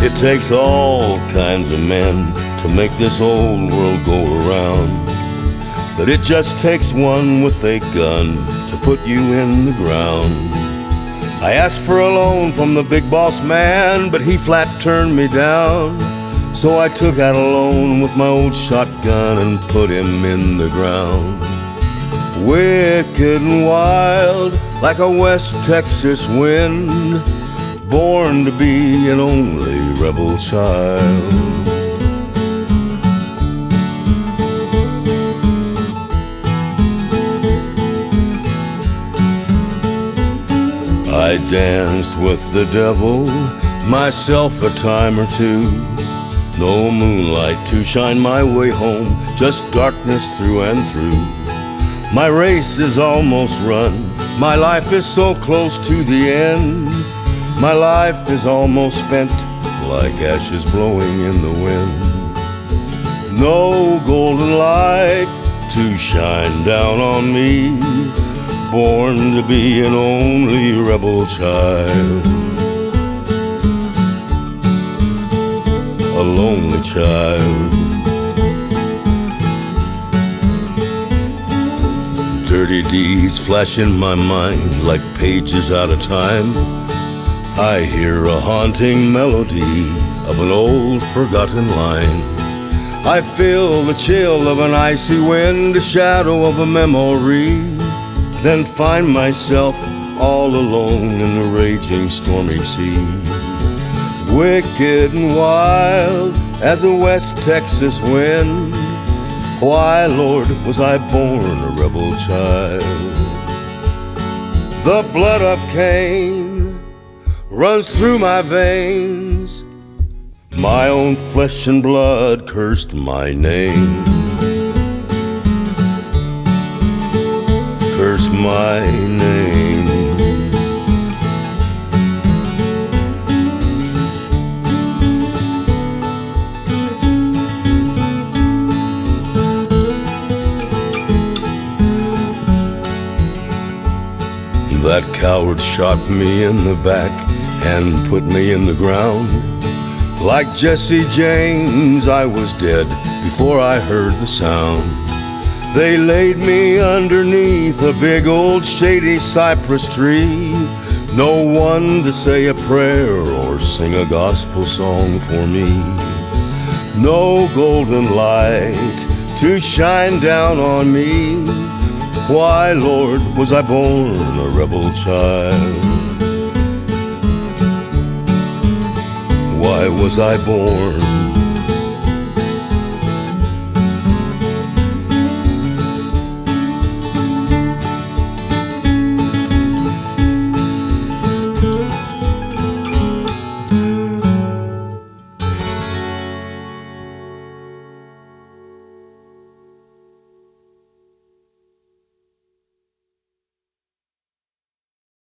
It takes all kinds of men to make this old world go around, but it just takes one with a gun to put you in the ground. I asked for a loan from the big boss man, but he flat turned me down. So I took out a loan with my old shotgun and put him in the ground. Wicked and wild like a West Texas wind, born to be an only rebel child. I danced with the devil myself a time or two. No moonlight to shine my way home, just darkness through and through. My race is almost run, my life is so close to the end. My life is almost spent, like ashes blowing in the wind. No golden light to shine down on me, born to be an only rebel child. A lonely child. Dirty deeds flash in my mind like pages out of time. I hear a haunting melody of an old forgotten line. I feel the chill of an icy wind, a shadow of a memory, then find myself all alone in the raging stormy sea. Wicked and wild as a West Texas wind, why, Lord, was I born a rebel child? The blood of Cain runs through my veins, my own flesh and blood cursed my name. Curse my name. That coward shot me in the back and put me in the ground. Like Jesse James, I was dead before I heard the sound. They laid me underneath a big old shady cypress tree. No one to say a prayer or sing a gospel song for me. No golden light to shine down on me. Why, Lord, was I born a rebel child? Why was I born